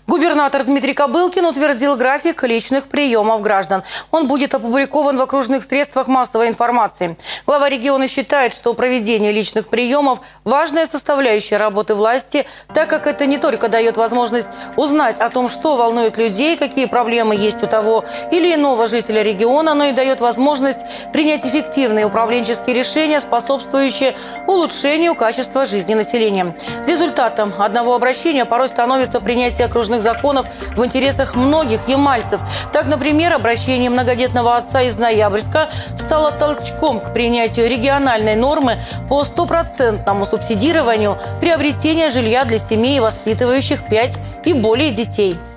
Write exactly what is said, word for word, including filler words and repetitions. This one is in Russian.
Губернатор Дмитрий Кобылкин утвердил график личных приемов граждан. Он будет опубликован в окружных средствах массовой информации. Глава региона считает, что проведение личных приемов – важная составляющая работы власти, так как это не только дает возможность узнать о том, что волнует людей, какие проблемы есть у того или иного жителя региона, но и дает возможность принять эффективные управленческие решения, способствующие улучшению качества жизни населения. Результатом одного обращения порой становится принятие окружных законов в интересах многих ямальцев. Так, например, обращение многодетного отца из Ноябрьска стало толчком к принятию региональной нормы по стопроцентному субсидированию приобретения жилья для семей, воспитывающих пять и более детей.